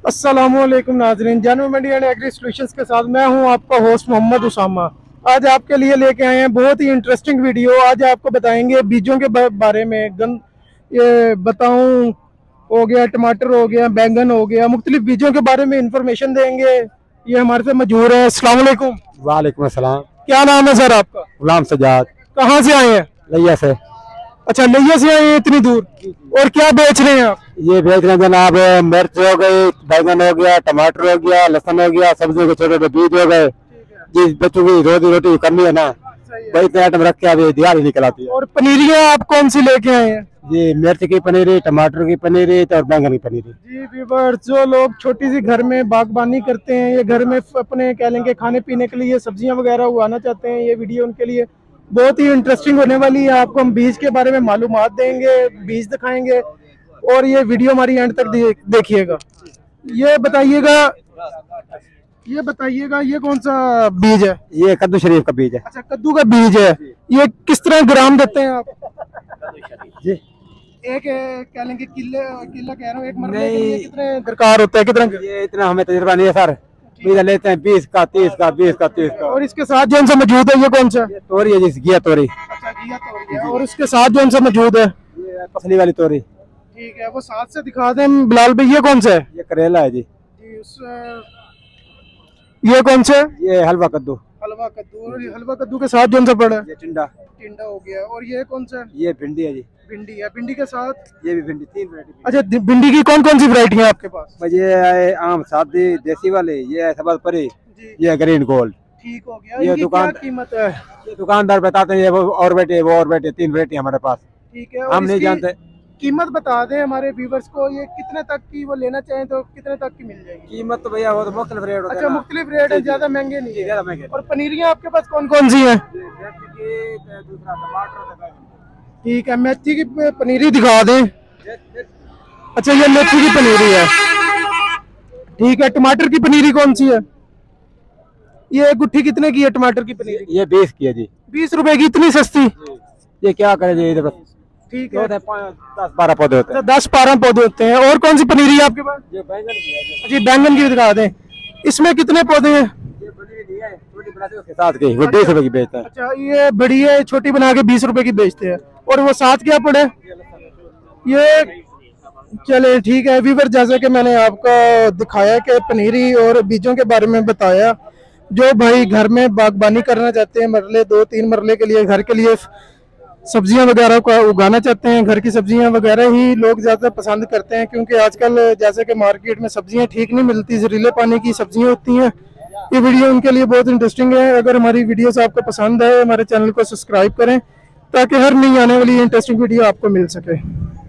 अस्सलामुअलैकुम नाजरीन, जानवर मंडी एंड एग्री सॉल्यूशंस के साथ मैं हूं आपका होस्ट मोहम्मद उसामा। आज आपके लिए लेके आए हैं बहुत ही इंटरेस्टिंग वीडियो। आज आपको बताएंगे बीजों के बारे में। ये बताऊं, हो गया टमाटर, हो गया बैंगन, हो गया मुख्तलिफ बीजों के बारे में इंफॉर्मेशन देंगे। ये हमारे से मौजूद है। अस्सलाम वालेकुम। वालेकुम अस्सलाम। क्या नाम है सर आपका? गुलाम सजाद। कहाँ से आए हैं? लिया से। अच्छा, लिया से आए हैं इतनी दूर। और क्या बेच रहे हैं आप? ये बेच रहे हैं जनाब, मिर्च हो गई, बैंगन हो गया, टमाटर हो गया, लहसुन हो गया, सब्जियों के छोटे छोटे बीज हो गए। जिस बच्चों की रोजी रोटी करनी है ना, वही इतने आइटम रख के अभी दिहाड़ी निकल आती है। और पनीरियाँ आप कौन सी लेके आए हैं? जी, मिर्च की पनीरी, टमाटर की पनीरी और बैंगन की पनीरी। जी व्यूअर्स, जो लोग छोटी सी घर में बागबानी करते हैं, ये घर में अपने कह लेंगे खाने पीने के लिए सब्जियां वगैरह उगाना चाहते हैं, ये वीडियो उनके लिए बहुत ही इंटरेस्टिंग होने वाली है। आपको हम बीज के बारे में मालूमात देंगे, बीज दिखाएंगे और ये वीडियो हमारी एंड तक देखिएगा। ये बताइएगा ये कौन सा बीज है? ये कद्दू शरीफ का बीज है। अच्छा, कद्दू का बीज है। ये किस तरह ग्राम देते हैं आप? जी, एक कह लेंगे किला कह रहा हूँ, एक मरने के लिए कितने दरकार होता है? कितना? ये इतना हमें तजुर्बा नहीं है सर। बीज लेते हैं 20 का, 30 का, 20 का, 30 का। और इसके साथ जो सा मौजूद है ये कौन सा? तोरी है जी, घिया तोरी। अच्छा, घिया तोरी है। और इसके साथ जो सा मौजूद है? ये पसली वाली तोरी। ठीक है, वो साथ से दिखा दें बिलाल भाई। ये कौन सा है? ये करेला है जी। ये कौन सा है? ये हलवा कद्दू। हलवा कद्दू। और हलवा कद्दू के साथ जो सा पड़ा है? ये टिंडा। टिंडा हो गया। और ये कौन सा है? ये भिंडी है जी। भिंडी है। भिंडी के साथ? ये भी भिंडी, 3 वैरायटी। अच्छा, भिंडी की कौन कौन सी वैरायटी है आपके पास? ये है आम सादी देसी वाले, ये है सबज परी, ये ग्रीन गोल्ड। ठीक हो गया। ये दुकान कीमत है? ये दुकानदार बताते हैं, ये वो और बेटे, वो और बेटे, 3 वैरायटी हमारे पास। ठीक है, हम नहीं जानते। कीमत बता दें हमारे व्यूवर्स को, ये कितने तक की वो लेना चाहें तो कितने तक की मिल जाएगी? कीमत तो भैया वो तो मुख्तलिफ रेट होता है। अच्छा, मुख्तलिफ रेट है, ज्यादा महंगे नहीं है। ज्यादा महंगे। और पनीरियाँ आपके पास कौन कौन सी है? दूसरा टमाटर। ठीक है, मेथी की पनीरी दिखा दें। अच्छा, ये मेथी की पनीरी है। ठीक है, टमाटर की पनीरी कौन सी है? ये गुट्ठी कितने की है टमाटर की पनीरी? ये 20 की है जी। 20 रुपए की? इतनी सस्ती? ये क्या करें जी, इधर बस। ठीक है, 10-12 पौधे होते हैं। 10-12 पौधे होते हैं। और कौन सी पनीरी है आपके पास? ये बैंगन की है जी, बैंगन की भी दिखा दें। इसमें कितने पौधे हैं? ये पनीरी दी है, छोटी बनाते हैं उसके साथ की, वो 20 रुपए की बेचता है। अच्छा, ये बड़ी है, छोटी बना के 20 रुपए की बेचते हैं। और वो साथ क्या पड़े? ये चले ठीक है व्यूअर, जैसे कि मैंने आपको दिखाया कि पनीरी और बीजों के बारे में बताया। जो भाई घर में बागबानी करना चाहते हैं, मरले 2-3 मरले के लिए, घर के लिए सब्जियां वगैरह को उगाना चाहते हैं, घर की सब्जियां वगैरह ही लोग ज़्यादा पसंद करते हैं, क्योंकि आजकल जैसे कि मार्केट में सब्जियां ठीक नहीं मिलती, जहरीले पानी की सब्जियां होती हैं। ये वीडियो उनके लिए बहुत इंटरेस्टिंग है। अगर हमारी वीडियोस आपको पसंद है, हमारे चैनल को सब्सक्राइब करें ताकि हर नई आने वाली इंटरेस्टिंग वीडियो आपको मिल सके।